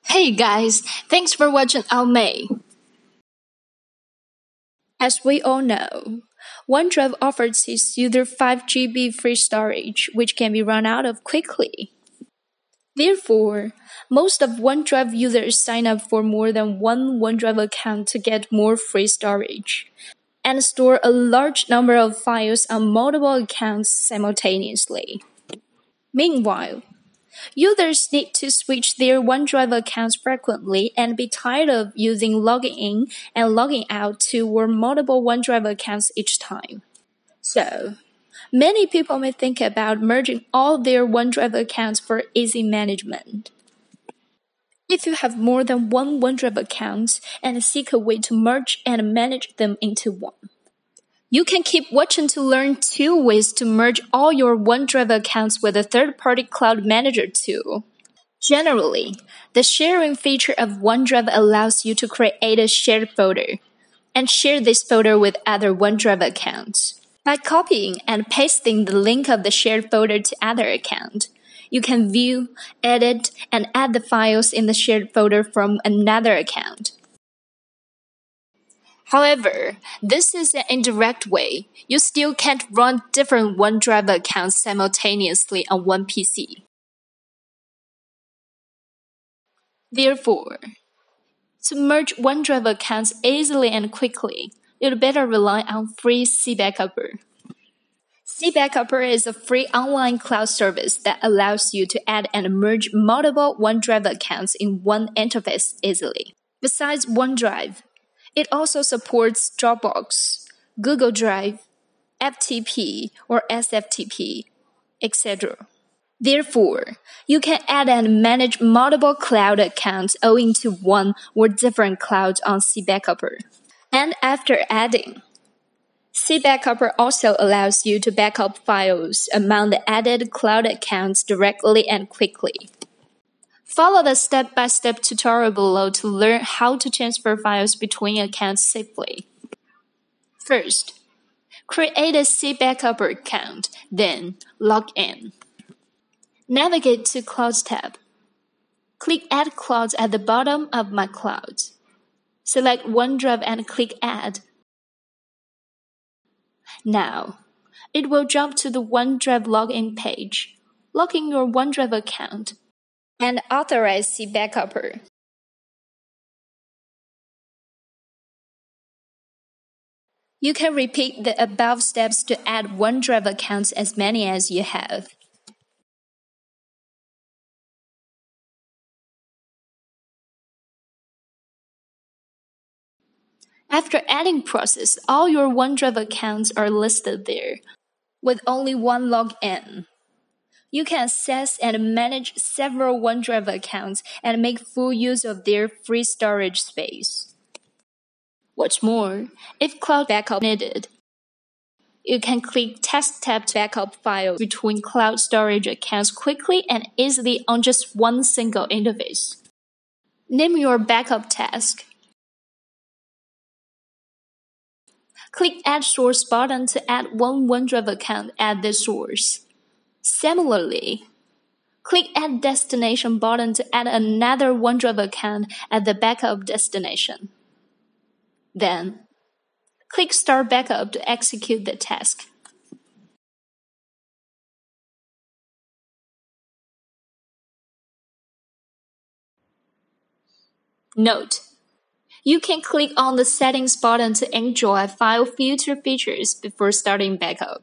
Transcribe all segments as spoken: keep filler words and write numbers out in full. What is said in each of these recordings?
Hey guys, thanks for watching our May. As we all know, OneDrive offers its user five gigabyte free storage, which can be run out of quickly. Therefore, most of OneDrive users sign up for more than one OneDrive account to get more free storage, and store a large number of files on multiple accounts simultaneously. Meanwhile, users need to switch their OneDrive accounts frequently and be tired of using logging in and logging out to or multiple OneDrive accounts each time. So, many people may think about merging all their OneDrive accounts for easy management. If you have more than one OneDrive account and seek a way to merge and manage them into one, you can keep watching to learn two ways to merge all your OneDrive accounts with a third-party cloud manager tool. Generally, the sharing feature of OneDrive allows you to create a shared folder and share this folder with other OneDrive accounts. By copying and pasting the link of the shared folder to other account, you can view, edit, and add the files in the shared folder from another account. However, this is an indirect way. You still can't run different OneDrive accounts simultaneously on one P C. Therefore, to merge OneDrive accounts easily and quickly, you'd better rely on free cBackupper. cBackupper is a free online cloud service that allows you to add and merge multiple OneDrive accounts in one interface easily. Besides OneDrive, it also supports Dropbox, Google Drive, F T P or S F T P, et cetera. Therefore, you can add and manage multiple cloud accounts owing to one or different clouds on cBackupper. And after adding, cBackupper also allows you to backup files among the added cloud accounts directly and quickly. Follow the step-by-step tutorial below to learn how to transfer files between accounts safely. First, create a cBackupper account, then log in. Navigate to Clouds tab. Click Add Clouds at the bottom of My Clouds. Select OneDrive and click Add. Now, it will jump to the OneDrive login page. Log in your OneDrive account and authorize cBackupper. You can repeat the above steps to add OneDrive accounts as many as you have. After adding process, all your OneDrive accounts are listed there, with only one login. You can access and manage several OneDrive accounts and make full use of their free storage space. What's more, if cloud backup needed, you can click Task tab to backup files between cloud storage accounts quickly and easily on just one single interface. Name your backup task. Click Add Source button to add one OneDrive account at the source. Similarly, click Add Destination button to add another OneDrive account at the backup destination. Then, click Start Backup to execute the task. Note: you can click on the Settings button to enjoy file filter features before starting backup.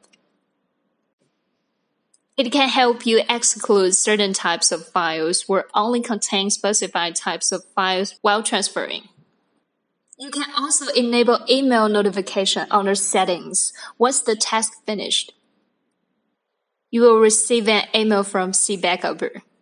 It can help you exclude certain types of files or only contain specified types of files while transferring. You can also enable email notification under Settings once the task finished. You will receive an email from cBackupper.